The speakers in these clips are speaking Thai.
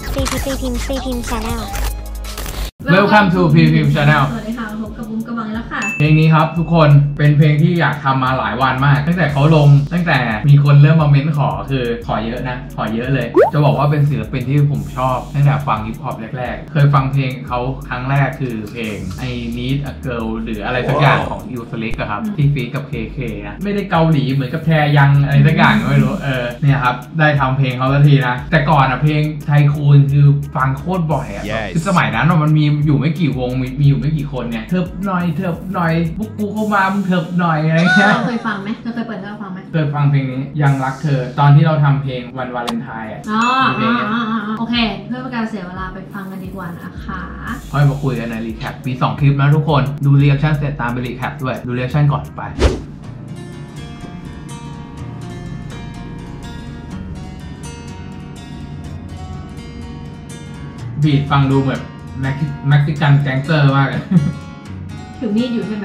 CPIM Channel Welcome to PPIM Channel สวัสดีค่ะพบกับบุ้มกระบังแล้วค่ะเพลงนี้ครับทุกคนเป็นเพลงที่อยากทำมาหลายวันมากตั้งแต่เขาลงตั้งแต่มีคนเริ่มมาเม้นขอคือขอเยอะนะขอเยอะเลยจะบอกว่าเป็นศิลปินที่ผมชอบตั้งแต่ฟังฮิปฮอปแรกๆเคยฟังเพลงเขาครั้งแรกคือเพลง I Need a Girl หรืออะไรสักอย่างของยูสลิกครับที่ฟีกับ KK นะไม่ได้เกาหลีเหมือนกับแทยังอะไรสักอย่างไม่รู้เนี่ยครับได้ทำเพลงเขาสักทีนะแต่ก่อนอะเพลงไทคูนคือฟังโคตรบ่อยอะคือสมัยนั้นมันมีอยู่ไม่กี่วงมีอยู่ไม่กี่คนเนี่ยเถิบหน่อยพวกกูเข้ามามึงเถิบหน่อยอะไรเงี้ยเคยฟังไหมเคยเปิดให้เราฟังไหมเคยฟังเพลงนี้ยังรักเธอตอนที่เราทำเพลงวันวาเลนไทน์อ่ะโอเคเพื่อเป็นการเสียเวลาไปฟังกันดีกว่านะคะค่อยมาคุยกันในรีแคปปี2คลิปนะทุกคนดูรีแอคชั่นเสร็จตามไปรีแคปด้วยดูรีแอคชั่นก่อนไปบีทฟังดูแบบเม็กซิกันแก๊งเตอร์มากเลยถือมีดอยู่ใช่ไหม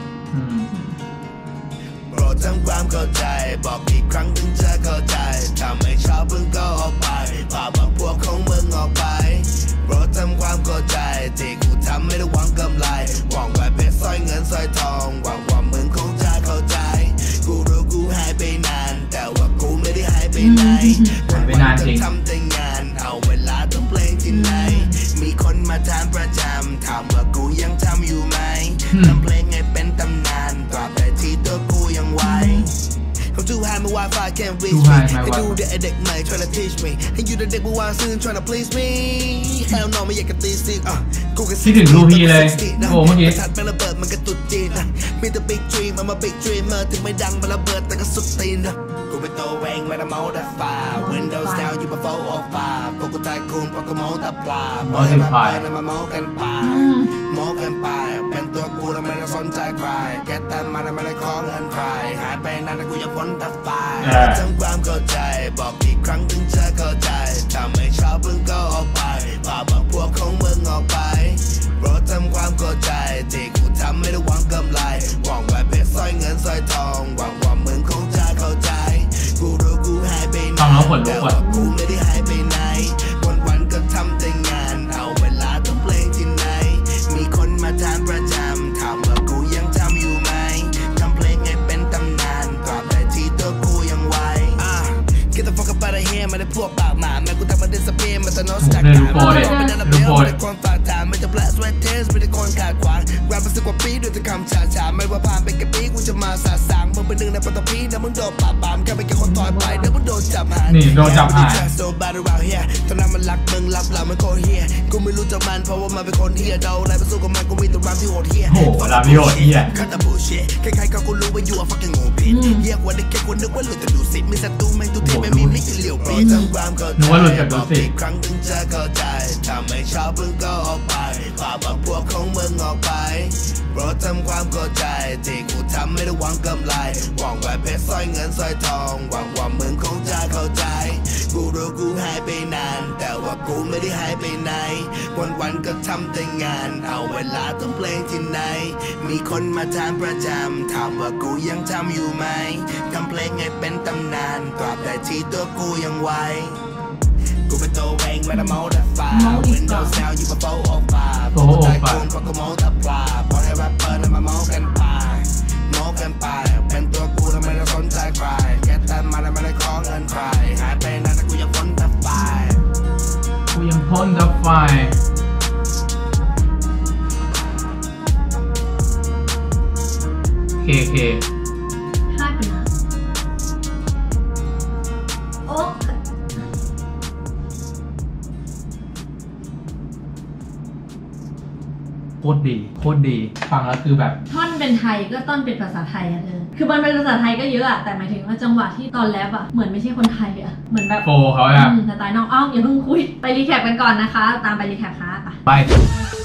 โปรดทำความเข้าใจบอกกี่ครั้งถึงจะเข้าใจถ้าไม่ชอบมึงก็ออกไปพาพวกของมึงออกไปโปรดทำความเข้าใจที่กูทำไม่ได้หวังกำไรหวังไว้เพชรสร้อยเงินสร้อยทองหวังว่ามึงคงจะเข้าใจกูรู้กูหายไปนานแต่ว่ากูไม่ได้หายไปไหนวันๆก็ทำแต่งานเอาเวลาทำเพลงที่ไหนมีคนมาถามประจำถามว่ากูยังทำอยู่ไหมทำเพลงให้เป็นตำนานตราบใดที่ตัวกูยังไหวI'm too high, my Wi-Fi can't reach me. They do the edit, man, tryna teach me. And you the dick, but why soon tryna please me? Hell no, me อยากจะตีสิกูก็คิดถึงรูพี่เลยโอ้เมื่อกี้ถัดไประเบิดมันก็ตุดจีนมีแต่ big dream มา big dreamer ถึงไม่ดังมันระเบิดแต่ก็สุดตีนกูเป็นตัวเองไม่ได้เมาแต่ฟ้า Windows down อยู่บนโฟล์ออกฟ้าพวกกูตายคูณพวกกูเมาแต่ปลาพอให้มาเปิดแล้วมาเมากันป่าเมากันป่าเป็นตัวกูแล้วไม่ได้สนใจใครแกแต่มาแล้วไม่ได้ขอเงินใครหายไปนานแต่กูยังพ้นแต่ฟ้าทำความเข้าใจบอกกี่ครั้งถึงจะเข้าใจถ้าไม่ชอบมึงก็ออกไปพาพวกของมึงออกไปโปรดทำความเข้าใจที่กูทำไม่ได้หวังกำไรหวังไว้เพชรสร้อยเงินสร้อยทองหวังว่ามึงคงจะเข้าใจกูรู้กูหายไปไหนแต่ว่ากูไม่ได้หายไปไหนวันก็ทำแต่งานเอาเวลาทำเพลงที่ไหนมีคนมาถามประจำถามว่ากูยังทำอยู่ไหมทำเพลงให้เป็นตำนานตราบใดที่ตัวกูยังไหวGet the fuck up out of here ไม่ได้พวกปากหมาแม่กูทำมาดิสเปียร์มาแต่น้องสกัดการไม่ได้ระเบียบไม่ได้คนฝากถามไม่จะแปลสเวทเทสไม่ได้คนขาดขวางแรปมาสิบกว่าปีด้วยแต่คำช้าไม่ว่าผ่านไปกี่ปีกูจะมาสาสางมึงเป็นหนึ่งในปัตตภีเดี๋ยวมึงโดนปราบปรามแค่ไปแค่คนต่อยไปเดี๋ยวมึงโดนจับหายนี่โดนจับหายโดนบาร์เราเฮียตอนนั้นมันรักมึงรับเรามันโคตรเฮียกูไม่รู้จักมันเพราะว่ามันเป็นคนเฮียเดาอะไรมาสู้กับมันกูมีแต่รามที่โหดเฮียโหรามที่โหดเฮียข้าแต่บูชิใครๆก็กูรู้ว่าอยู่ fucking โง่ผิดเฮียกว่าเด็กแค่คนนึกว่าหลุดแต่ดูสิมีศัตรูแม่งทุกทีไม่มีมิตรเหลียวปีทำความเข้าใจบอกอีกครั้งถึงจะเข้าใจถ้าไม่ชอบมึงก็ออกไปพาพวกของมึงออกไปโปรดทำความเข้าใจที่กูทำไม่ได้หวังกำไรหวังไว้เพชรสร้อยเงินสร้อยทองหวังว่ามึงคงจะเข้าใจกูรู้กูหายไปนานแต่ว่ากูไม่ได้หายไปไหนวันก็ทำแต่งานเอาเวลาทำเพลงที่ไหนมีคนมาถามประจำถามว่ากูยังทำอยู่ไหมทำเพลงให้เป็นตำนานตราบใดที่ตัวกูยังไหวกูเป็นตัวเองไม่ได้เมาแต่ฟ้า Windows down อยู่บนโฟล์ออกฟ้าพวกกูตายคูณพวกกูเมาแต่ปลาพอให้แรปเปอร์นั้นมาเมากันป่าเมากันป่าเป็นตัวกูแล้วไม่ได้สนใจใครแกแต่มาแล้วไม่ได้ขอเงินใครหายไปนานแต่กูยังพ้นแต่ไฟกูยังพ้นแต่ไฟเคห้าปีนะโอ้โคตรดีฟังแล้วคือแบบท่อนเป็นไทยก็ต้นเป็นภาษาไทยอ่ะคือมันเป็นภาษาไทยก็เยอะอะแต่หมายถึงว่าจังหวะที่ตอนแรปอะเหมือนไม่ใช่คนไทยอะเหมือนแบบโฟเขาอะสไตล์น้องอย่าเพิ่งคุยไปรีแคปกันก่อนนะคะตามไปรีแคปค่ะไป